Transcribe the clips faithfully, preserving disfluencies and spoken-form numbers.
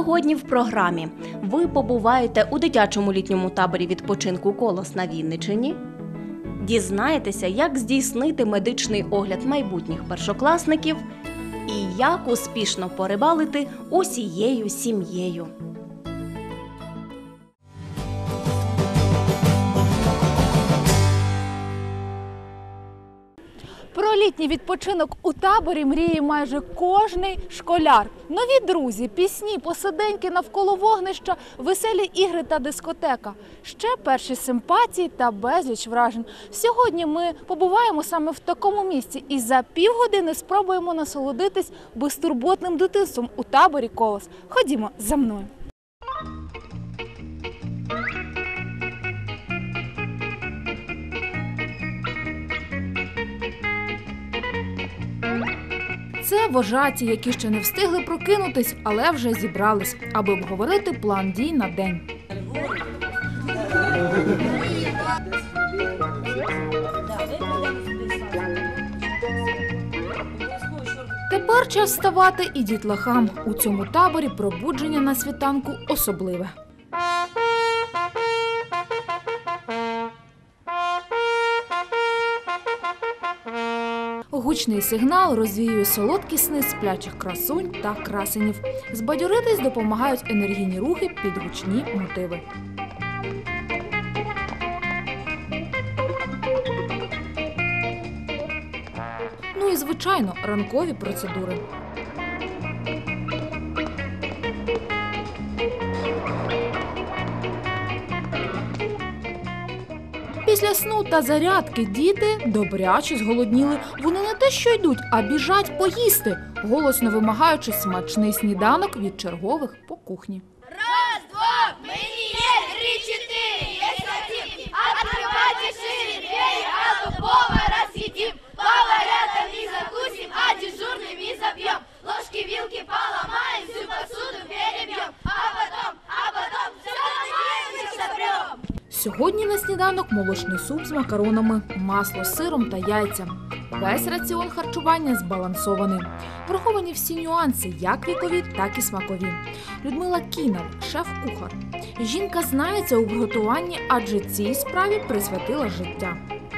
Сьогодні в програмі ви побуваєте у дитячому літньому таборі відпочинку «Колос» на Вінниччині, дізнаєтеся, як здійснити медичний огляд майбутніх першокласників і як успішно порибалити усією сім'єю. Про літній відпочинок у таборі мріє майже кожний школяр. Нові друзі, пісні, посиденьки навколо вогнища, веселі ігри та дискотека. Ще перші симпатії та безліч вражень. Сьогодні ми побуваємо саме в такому місці і за півгодини спробуємо насолодитись безтурботним дитинством у таборі «Колос». Ходімо за мною. Це вожаті, які ще не встигли прокинутись, але вже зібрались, аби обговорити план дій на день. Тепер час вставати і дітлахам. У цьому таборі пробудження на світанку особливе. Гучний сигнал розвіює солодкі сни сплячих красунь та красенів. Збадьоритись допомагають енергійні рухи під гучні мотиви. Ну і, звичайно, ранкові процедури. Після сну та зарядки діти добряче зголодніли. Вони не те що йдуть, а біжать поїсти, голосно вимагаючи смачний сніданок від чергових по кухні. Раз, два, мені є, три, чотири, є сім, відкривайте шире двері, а то повара съедим, поварята не закусим, а дежурный не забьем, ложки, вилки поломаем, всю посуду перебьем, а потом, а потом все ломаем и собрем. Сьогодні на сніданок молочний суп з макаронами, масло з сиром та яйця. Весь раціон харчування збалансований. Враховані всі нюанси, як вікові, так і смакові. Людмила Кінал – шеф-кухар. Жінка знається у приготуванні, адже цій справі присвятила життя.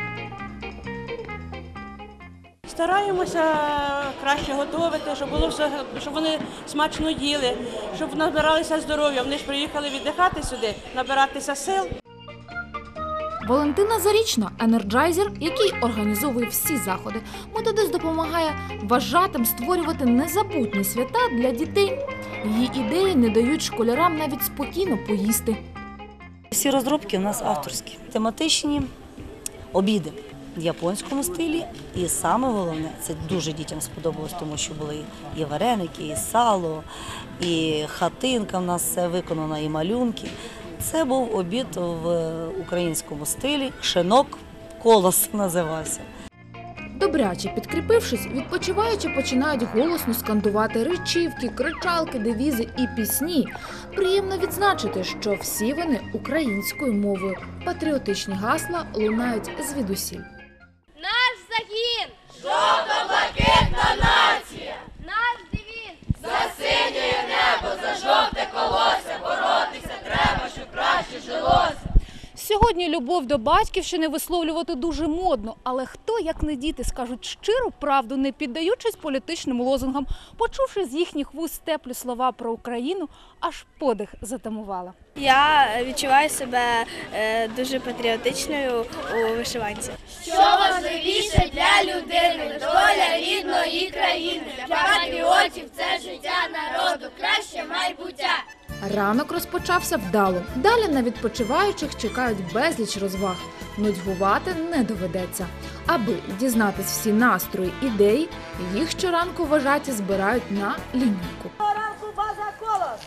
Стараємося краще готувати, щоб було все, щоб вони смачно їли, щоб набиралися здоров'я. Вони ж приїхали віддихати сюди, набиратися сил. Валентина Зарічна – енерджайзер, який організовує всі заходи. Методист допомагає вважатим створювати незабутні свята для дітей. Її ідеї не дають школярам навіть спокійно поїсти. Всі розробки у нас авторські. Тематичні обіди в японському стилі. І саме головне, це дуже дітям сподобалось, тому що були і вареники, і сало, і хатинка в нас все виконано, і малюнки. Це був обід в українському стилі, шинок, колос називався. Добряче підкріпившись, відпочиваючи починають голосно скандувати речівки, кричалки, девізи і пісні. Приємно відзначити, що всі вони українською мовою. Патріотичні гасла лунають звідусіль. Наш загін! Жовто-блакитна нація! Наш девіз! За синє небо, за жовте колося, боротися треба, щоб краще жилося. Сьогодні любов до батьківщини висловлювати дуже модно, але хто, як не діти, скажуть щиру правду, не піддаючись політичним лозунгам. Почувши з їхніх вуст теплі слова про Україну, аж подих затамувала. Я відчуваю себе дуже патріотичною у вишиванці. Що важливіше для людини, доля рідної країни. Для патріотів це життя народу, краще майбуття. Ранок розпочався вдало. Далі на відпочиваючих чекають безліч розваг. Нудьгувати не доведеться. Аби дізнатись всі настрої, ідеї, їх щоранку вважаті збирають на лінійку. Доброго ранку, база «Колос»!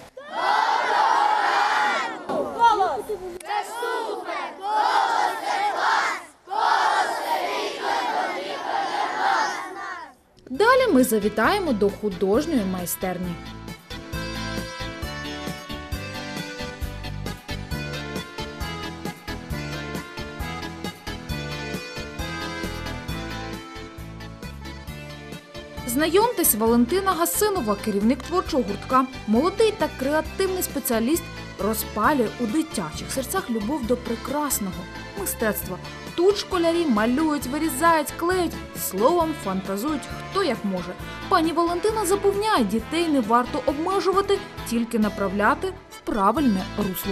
Колос! Це супер! Колос – це клас! Колос – це рідна домівка для нас! Далі ми завітаємо до художньої майстерні. Знайомтесь, Валентина Гасинова, керівник творчого гуртка. Молодий та креативний спеціаліст розпалює у дитячих серцях любов до прекрасного мистецтва. Тут школярі малюють, вирізають, клеють, словом, фантазують хто як може. Пані Валентина запевняє, дітей не варто обмежувати, тільки направляти в правильне русло.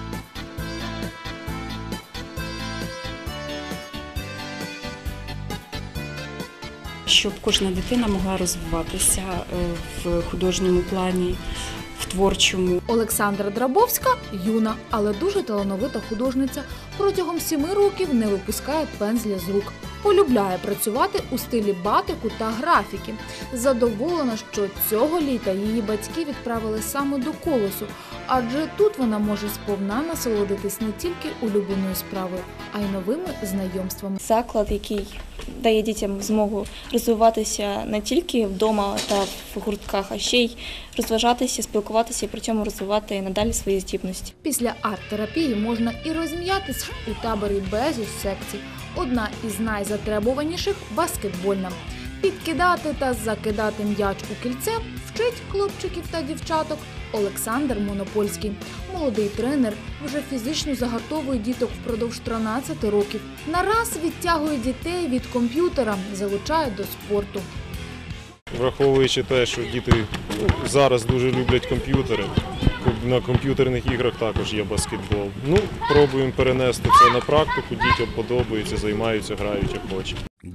Щоб кожна дитина могла розвиватися в художньому плані, в творчому. Олександра Драбовська – юна, але дуже талановита художниця. Протягом сіми років не випускає пензля з рук. Полюбляє працювати у стилі батику та графіки. Задоволена, що цього літа її батьки відправили саме до «Колосу», адже тут вона може сповна насолодитись не тільки улюбленою справою, а й новими знайомствами. Заклад, який дає дітям змогу розвиватися не тільки вдома та в гуртках, а ще й розважатися, спілкуватися і при цьому розвивати надалі свої здібності. Після арт-терапії можна і розм'ятись у таборі безліч секцій. Одна із найзатребуваніших – баскетбольна. Підкидати та закидати м'яч у кільце вчить хлопчиків та дівчаток Олександр Монопольський. Молодий тренер вже фізично загартовує діток впродовж тринадцяти років. Нараз відтягує дітей від комп'ютера, залучає до спорту. Враховуючи те, що діти ну, зараз дуже люблять комп'ютери, на комп'ютерних іграх також є баскетбол. Ну, пробуємо перенести це на практику, дітям подобається, займаються, грають як хочуть.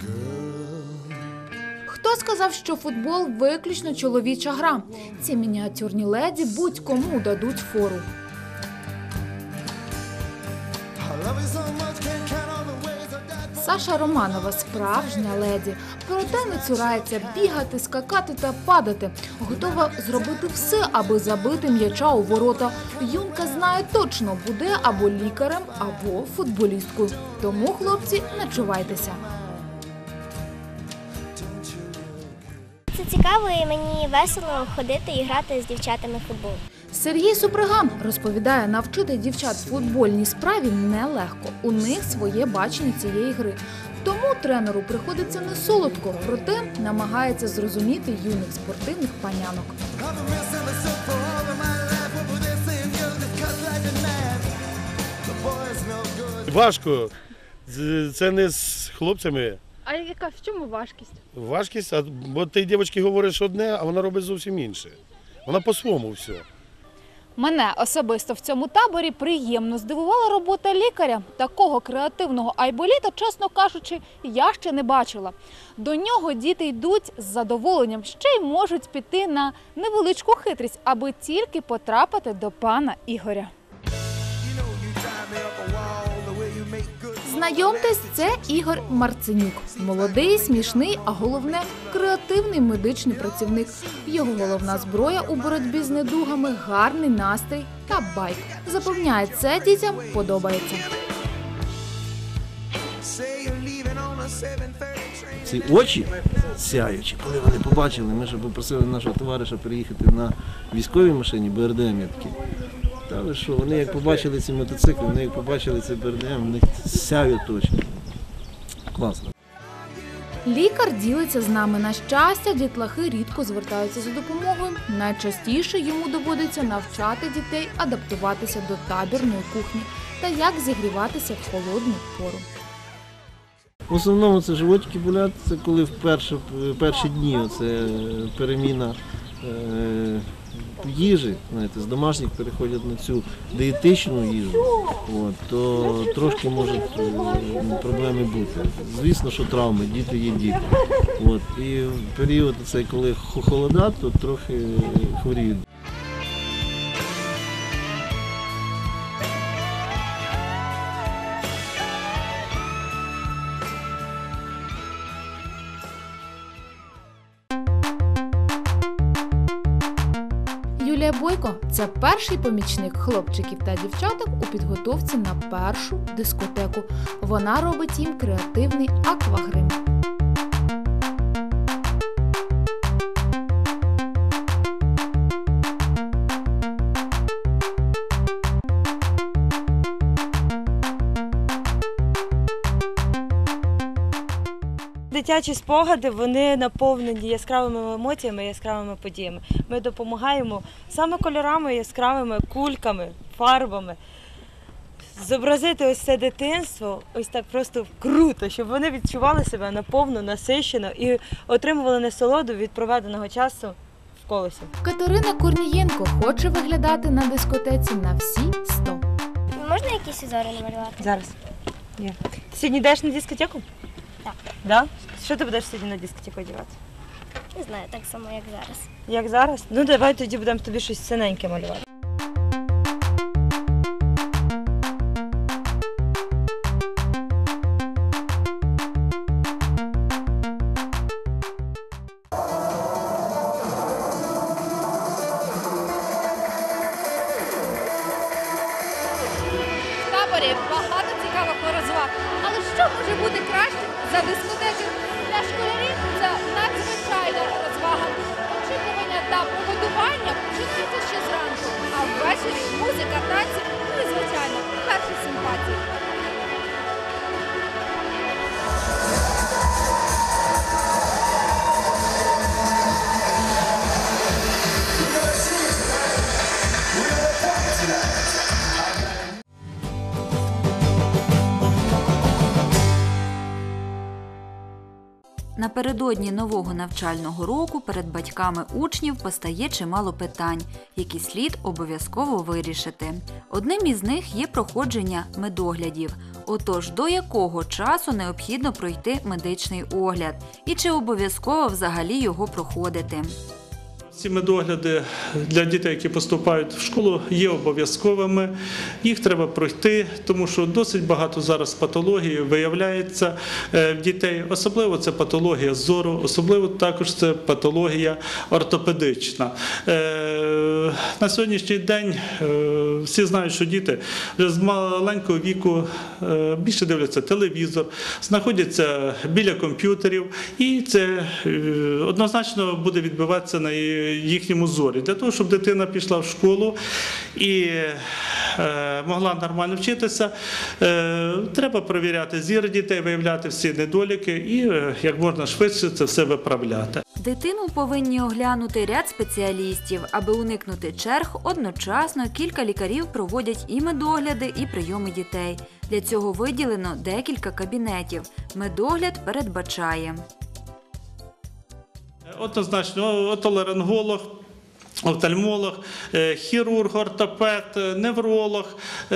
Хто сказав, що футбол – виключно чоловіча гра? Ці мініатюрні леді будь-кому дадуть фору. Саша Романова – справжня леді. Проте не цурається бігати, скакати та падати. Готова зробити все, аби забити м'яча у ворота. Юнка знає точно – буде або лікарем, або футболісткою. Тому, хлопці, не чувайтеся. Це цікаво і мені весело ходити і грати з дівчатами в футбол. Сергій Суприган розповідає, навчити дівчат футбольній справі нелегко. У них своє бачення цієї гри. Тому тренеру приходиться не солодко, проте намагається зрозуміти юних спортивних панянок. Важко. Це не з хлопцями. А яка, в чому важкість? Важкість, а, бо ти дівчинки говориш одне, а вона робить зовсім інше. Вона по-своєму все. Мене особисто в цьому таборі приємно здивувала робота лікаря. Такого креативного айболіта, чесно кажучи, я ще не бачила. До нього діти йдуть з задоволенням, ще й можуть піти на невеличку хитрість, аби тільки потрапити до пана Ігоря. Знайомтесь, це Ігор Марценюк. Молодий, смішний, а головне – креативний медичний працівник. Його головна зброя у боротьбі з недугами – гарний настрій та байк. Запевняє, це дітям подобається. Ці очі сяючі, коли вони побачили, ми ж попросили нашого товариша переїхати на військовій машині, Б Р Д М є такі. Та ви що, вони як побачили ці мотоцикли, вони як побачили цей Б Р Д М, вони сяють точно. Класно. Лікар ділиться з нами. На щастя, дітлахи рідко звертаються за допомогою. Найчастіше йому доводиться навчати дітей адаптуватися до табірної кухні та як зігріватися в холодну пору. В основному це животики болять, це коли в перші, перші дні це переміна е, їжі, знаєте, з домашніх переходять на цю дієтичну їжу, от, то трошки можуть е, проблеми бути. Звісно, що травми, діти є діти. От, і в період, цей, коли холода, то трохи хворіють. Юлія Бойко – це перший помічник хлопчиків та дівчаток у підготовці на першу дискотеку. Вона робить їм креативний аквагрим. дитячі спогади, вони наповнені яскравими емоціями, яскравими подіями. Ми допомагаємо саме кольорами, яскравими кульками, фарбами. Зобразити ось це дитинство, ось так просто круто, щоб вони відчували себе наповну, насищено і отримували насолоду від проведеного часу в колесі. Катерина Корнієнко хоче виглядати на дискотеці на всі сто. Можна якісь узори намалювати? Зараз. Є. Ти сьогодні йдеш на дискотеку? Так. Да? Що ти будеш сьогодні на дискотеку одягати? Не знаю, так само, як зараз. Як зараз? Ну давай тоді будемо тобі щось синеньке малювати. В таборі багато цікавих розваг. Але що може бути краще за дискотеки? Для школярів це надзвичайна розвага. Очікування та приготування починаються ще зранку, а ввечері музика, танці, ну і звичайно, перші симпатії. Напередодні нового навчального року перед батьками учнів постає чимало питань, які слід обов'язково вирішити. Одним із них є проходження медоглядів. Отож, до якого часу необхідно пройти медичний огляд? І чи обов'язково взагалі його проходити? Ці медогляди для дітей, які поступають в школу, є обов'язковими. Їх треба пройти, тому що досить багато зараз патологій виявляється в дітей. Особливо це патологія зору, особливо також це патологія ортопедична. На сьогоднішній день всі знають, що діти вже з маленького віку більше дивляться телевізор, знаходяться біля комп'ютерів, і це однозначно буде відбиватися на їхньому зорі. Для того, щоб дитина пішла в школу і могла нормально вчитися, треба перевіряти зір дітей, виявляти всі недоліки і як можна швидше це все виправляти. Дитину повинні оглянути ряд спеціалістів. Аби уникнути черг, одночасно кілька лікарів проводять і медогляди, і прийоми дітей. Для цього виділено декілька кабінетів. Медогляд передбачає однозначно отоларинголог, офтальмолог, хірург, ортопед, невролог.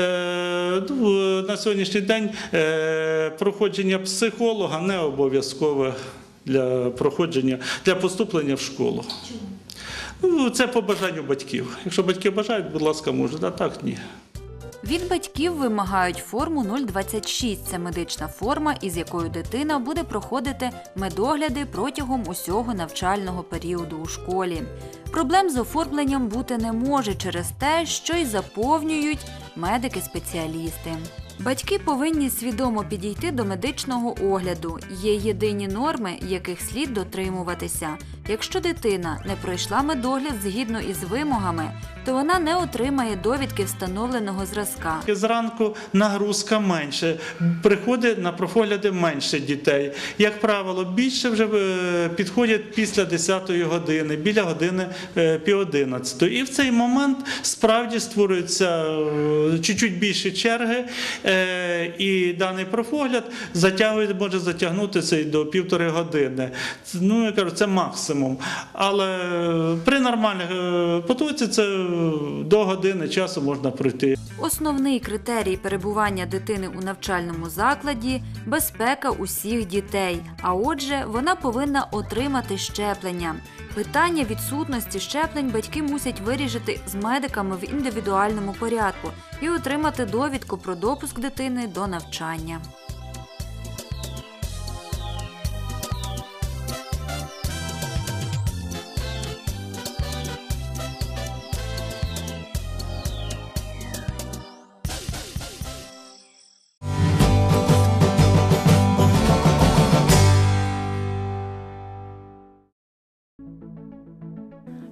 На сьогоднішній день проходження психолога не обов'язкове для проходження, для поступлення в школу. Ну, це по бажанню батьків. Якщо батьки бажають, будь ласка, можуть, а так ні. Від батьків вимагають форму нуль двадцять шість. Це медична форма, із якою дитина буде проходити медогляди протягом усього навчального періоду у школі. Проблем з оформленням бути не може через те, що й заповнюють медики-спеціалісти. Батьки повинні свідомо підійти до медичного огляду. Є єдині норми, яких слід дотримуватися. Якщо дитина не пройшла медогляд згідно із вимогами, то вона не отримає довідки встановленого зразка. Зранку нагрузка менше, приходить на профогляди менше дітей. Як правило, більше вже підходять після десятої години, біля години пів одинадцятої. І в цей момент справді створюються чуть-чуть більші черги, і даний профогляд затягує, може затягнутися і до півтори години. Ну, я кажу, це максимум. Але при нормальних потоці це до години часу можна пройти. Основний критерій перебування дитини у навчальному закладі – безпека усіх дітей, а отже, вона повинна отримати щеплення. Питання відсутності щеплень батьки мусять вирішити з медиками в індивідуальному порядку і отримати довідку про допуск дитини до навчання.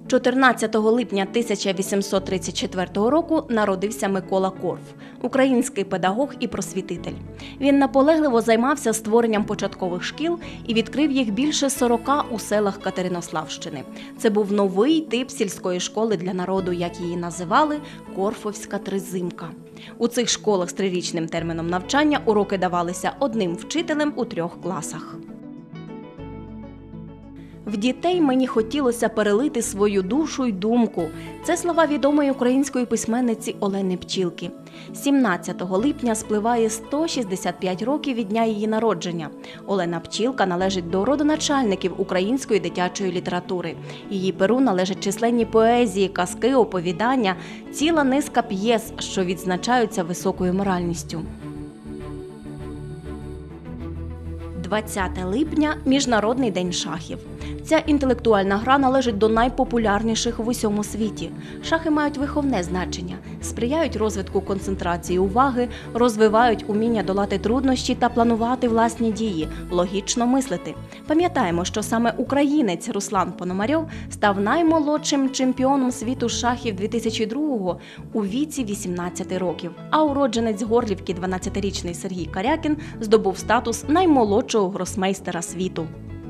чотирнадцятого липня тисяча вісімсот тридцять четвертого року народився Микола Корф, український педагог і просвітитель. Він наполегливо займався створенням початкових шкіл і відкрив їх більше сорока у селах Катеринославщини. Це був новий тип сільської школи для народу, як її називали – Корфовська тризимка. У цих школах з трирічним терміном навчання уроки давалися одним вчителем у трьох класах. В дітей мені хотілося перелити свою душу й думку. Це слова відомої української письменниці Олени Пчілки. сімнадцятого липня спливає сто шістдесят п'ять років від дня її народження. Олена Пчілка належить до родоначальників української дитячої літератури. Її перу належать численні поезії, казки, оповідання, ціла низка п'єс, що відзначаються високою моральністю. двадцяте липня – Міжнародний день шахів. Ця інтелектуальна гра належить до найпопулярніших в усьому світі. Шахи мають виховне значення, сприяють розвитку концентрації уваги, розвивають уміння долати труднощі та планувати власні дії, логічно мислити. Пам'ятаємо, що саме українець Руслан Пономарьов став наймолодшим чемпіоном світу з шахів дві тисячі другого у віці вісімнадцяти років, а уродженець Горлівки дванадцятирічний Сергій Карякін здобув статус наймолодшого гросмейстера світу.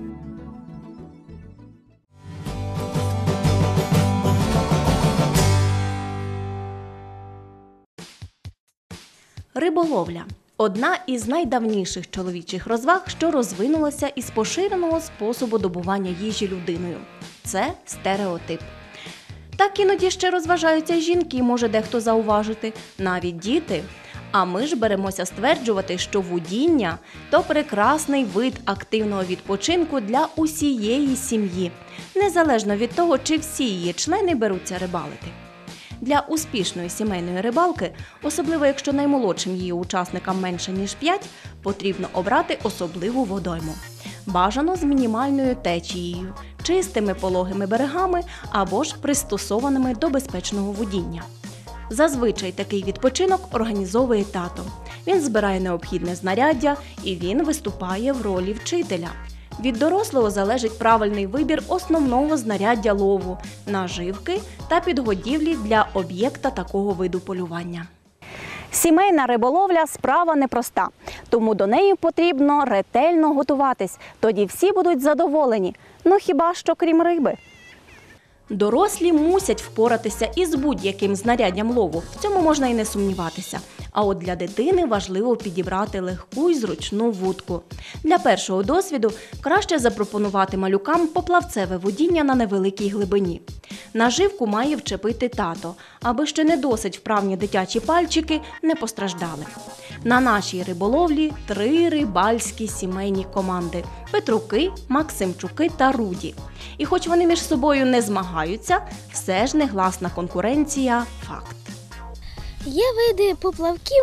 Риболовля – одна із найдавніших чоловічих розваг, що розвинулася із поширеного способу добування їжі людиною. Це стереотип. Так іноді ще розважаються жінки, може дехто зауважити, навіть діти. А ми ж беремося стверджувати, що вудіння – то прекрасний вид активного відпочинку для усієї сім'ї, незалежно від того, чи всі її члени беруться рибалити. Для успішної сімейної рибалки, особливо якщо наймолодшим її учасникам менше ніж п'ять, потрібно обрати особливу водойму. Бажано з мінімальною течією, чистими пологими берегами або ж пристосованими до безпечного водіння. Зазвичай такий відпочинок організовує тато. Він збирає необхідне знаряддя і він виступає в ролі вчителя. Від дорослого залежить правильний вибір основного знаряддя лову, наживки та підгодівлі для об'єкта такого виду полювання. Сімейна риболовля – справа непроста, тому до неї потрібно ретельно готуватись, тоді всі будуть задоволені, ну хіба що крім риби. Дорослі мусять впоратися із будь-яким знаряддям лову, в цьому можна і не сумніватися. А от для дитини важливо підібрати легку й зручну вудку. Для першого досвіду краще запропонувати малюкам поплавцеве водіння на невеликій глибині. Наживку має вчепити тато, аби ще не досить вправні дитячі пальчики не постраждали. На нашій риболовлі три рибальські сімейні команди – Петруки, Максимчуки та Руді. І хоч вони між собою не змагаються, все ж негласна конкуренція – факт. Є види поплавків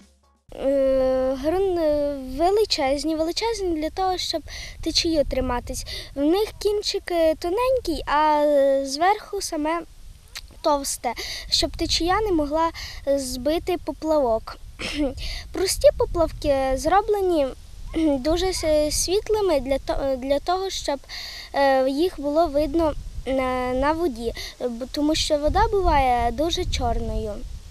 величезні, величезні для того, щоб течію триматись. В них кінчик тоненький, а зверху саме товсте, щоб течія не могла збити поплавок. Прості поплавки зроблені дуже світлими для того, щоб їх було видно на воді, тому що вода буває дуже чорною.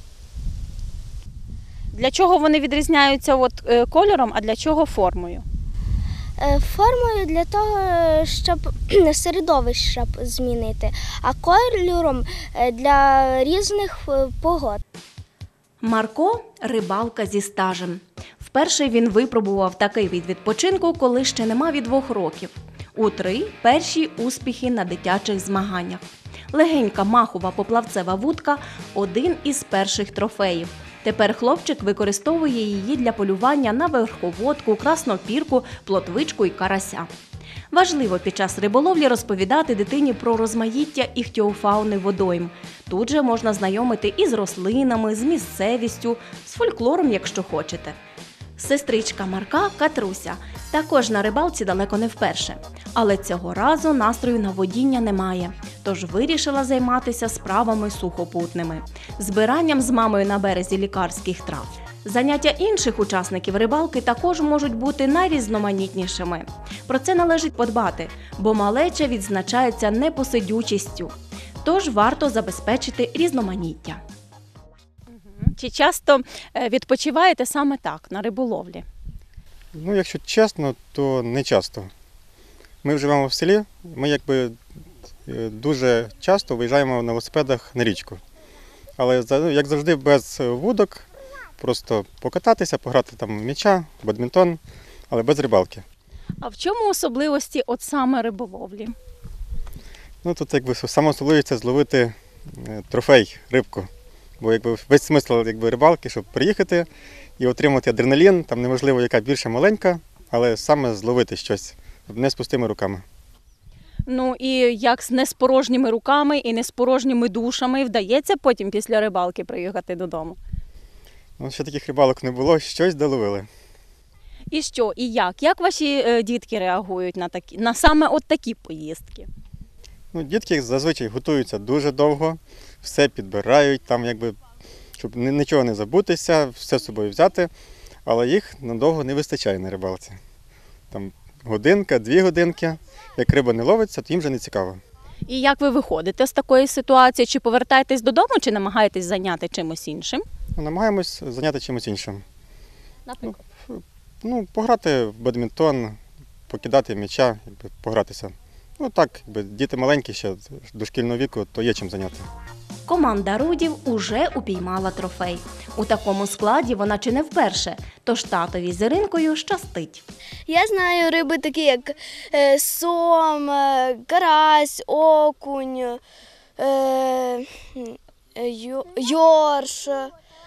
Для чого вони відрізняються от, кольором, а для чого формою? Формою для того, щоб середовище змінити, а кольором для різних погод. Марко – рибалка зі стажем. Вперше він випробував такий вид відпочинку, коли ще не мав і двох років. У три – перші успіхи на дитячих змаганнях. Легенька махова поплавцева вудка – один із перших трофеїв. Тепер хлопчик використовує її для полювання на верховодку, краснопірку, плотвичку і карася. Важливо під час риболовлі розповідати дитині про розмаїття іхтіофауни водойм. Тут же можна знайомити із рослинами, з місцевістю, з фольклором, якщо хочете. Сестричка Марка, Катруся, також на рибалці далеко не вперше. Але цього разу настрою на водіння немає, тож вирішила займатися справами сухопутними – збиранням з мамою на березі лікарських трав. Заняття інших учасників рибалки також можуть бути найрізноманітнішими. Про це належить подбати, бо малеча відзначається непосидючістю. Тож варто забезпечити різноманіття. Чи часто відпочиваєте саме так, на риболовлі? Ну, якщо чесно, то не часто. Ми живемо в селі, ми якби дуже часто виїжджаємо на велосипедах на річку. Але, як завжди, без вудок, просто покататися, пограти там в м'яча, бадмінтон, але без рибалки. А в чому особливості от саме риболовлі? Ну, тут якби саме особливість – це зловити трофей, рибку. Бо якби весь смисл якби рибалки, щоб приїхати і отримати адреналін, там неважливо, яка більша, маленька, але саме зловити щось, не з пустими руками. Ну і як не з порожніми руками і не з порожніми душами вдається потім після рибалки приїхати додому? Ну, ще таких рибалок не було, щось доловили. І що, і як? Як ваші е, дітки реагують на такі, на саме от такі поїздки? Ну, дітки зазвичай готуються дуже довго, все підбирають, там якби, щоб нічого не забутися, все з собою взяти, але їх надовго не вистачає на рибалці. Там годинка, дві годинки, як риба не ловиться, то їм вже не цікаво. І як ви виходите з такої ситуації? Чи повертаєтесь додому, чи намагаєтесь зайняти чимось іншим? Намагаємось зайняти чимось іншим. Наприклад? Ну, ну пограти в бадмінтон, покидати м'яча, погратися. Ну так, якби діти маленькі ще, дошкільного віку, то є чим зайняти. Команда Рудів уже упіймала трофей. У такому складі вона чи не вперше, тож татові з Іринкою щастить. Я знаю риби такі, як е, сом, е, карась, окунь, е, ю, йорш, е,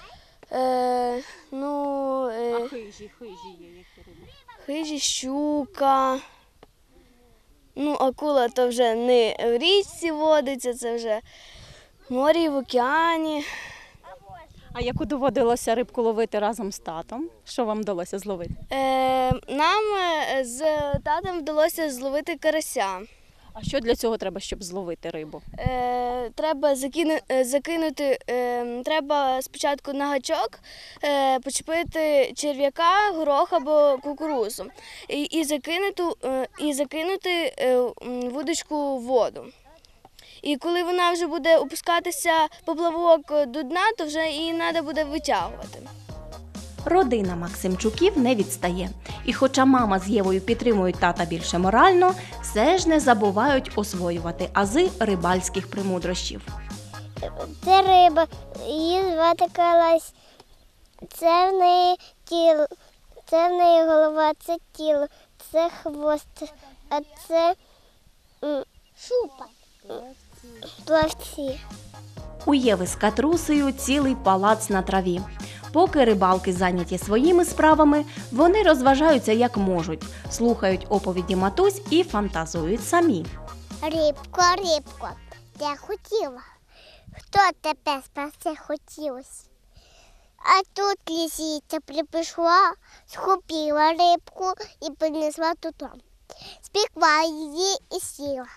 ну, е, А хижі, хижі є які риби? Хижі, щука. Ну, акула то вже не в річці водиться, це вже в морі і в океані. А яку доводилося рибку ловити разом з татом? Що вам вдалося зловити? Е, нам з татом вдалося зловити карася. А що для цього треба, щоб зловити рибу? Е, треба закину, закинути, е, треба спочатку на гачок е, почепити черв'яка, горох або кукурузу і, і, закинути, е, і закинути е, вудочку в воду. І коли вона вже буде опускатися поплавок до дна, то вже її треба буде витягувати. Родина Максимчуків не відстає. І хоча мама з Євою підтримують тата більше морально, все ж не забувають освоювати ази рибальських премудрощів. Це риба, її звати Карась. Це в неї тіло, це в неї голова, це тіло, це хвост, а це шупа. Плавці. У Єви з Катрусею цілий палац на траві. Поки рибалки зайняті своїми справами, вони розважаються як можуть, слухають оповіді матусь і фантазують самі. Рибко, рибко, ти хотіла? Хто тебе спасе хотілося? А тут лисиця припішла, схопила рибку і принесла додому. Спекла її і сіла.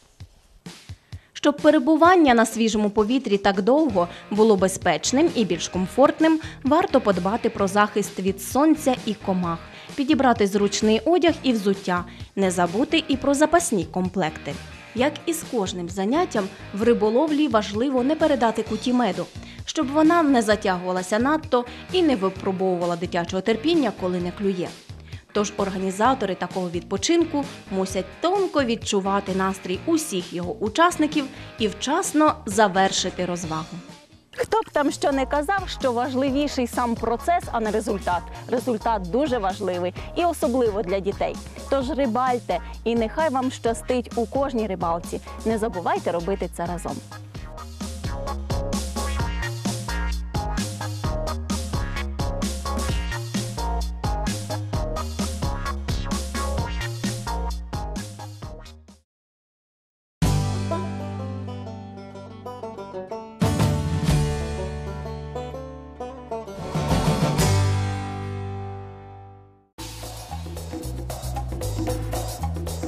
Щоб перебування на свіжому повітрі так довго було безпечним і більш комфортним, варто подбати про захист від сонця і комах, підібрати зручний одяг і взуття, не забути і про запасні комплекти. Як і з кожним заняттям, в риболовлі важливо не передати куті меду, щоб вона не затягувалася надто і не випробовувала дитячого терпіння, коли не клює. Тож організатори такого відпочинку мусять тонко відчувати настрій усіх його учасників і вчасно завершити розвагу. Хто б там що не казав, що важливіший сам процес, а не результат. Результат дуже важливий і особливо для дітей. Тож рибальте і нехай вам щастить у кожній рибалці. Не забувайте робити це разом.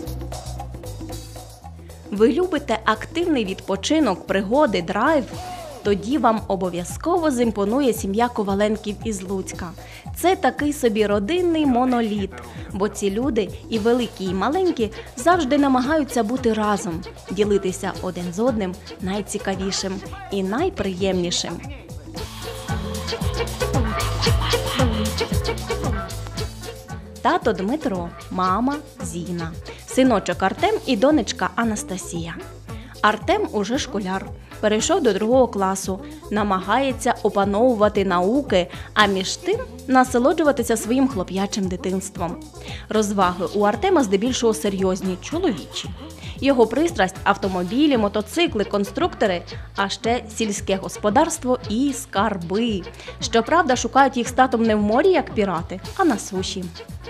Ви любите активний відпочинок, пригоди, драйв? тоді вам обов'язково зімпонує сім'я Коваленків із Луцька. Це такий собі родинний моноліт, бо ці люди, і великі, і маленькі, завжди намагаються бути разом, ділитися один з одним найцікавішим і найприємнішим. Тато Дмитро, мама Зіна, синочок Артем і донечка Анастасія. Артем уже школяр, перейшов до другого класу, намагається опановувати науки, а між тим насолоджуватися своїм хлоп'ячим дитинством. Розваги у Артема здебільшого серйозні, чоловічі. Його пристрасть – автомобілі, мотоцикли, конструктори, а ще сільське господарство і скарби. Щоправда, шукають їх з татом не в морі, як пірати, а на суші.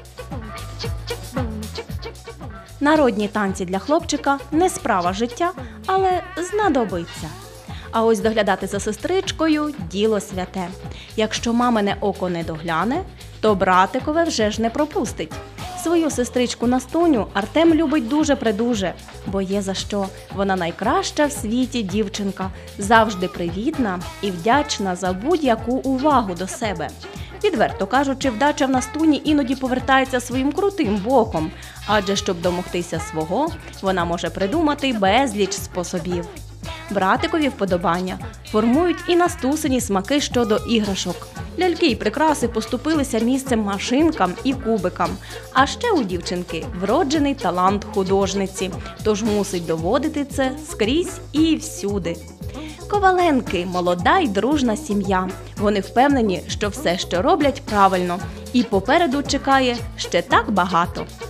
Народні танці для хлопчика – не справа життя, але знадобиться. А ось доглядати за сестричкою – діло святе. Якщо мамине око не догляне, то братикове вже ж не пропустить. Свою сестричку Настуню Артем любить дуже-предуже, бо є за що. Вона найкраща в світі дівчинка, завжди привітна і вдячна за будь-яку увагу до себе. Відверто кажучи, вдача в Настуні іноді повертається своїм крутим боком, адже щоб домогтися свого, вона може придумати безліч способів. Братикові вподобання формують і Настусині смаки щодо іграшок. Ляльки й прикраси поступилися місцем машинкам і кубикам. А ще у дівчинки вроджений талант художниці, тож мусить доводити це скрізь і всюди. Коваленки – молода й дружна сім'я. Вони впевнені, що все, що роблять, правильно. І попереду чекає ще так багато.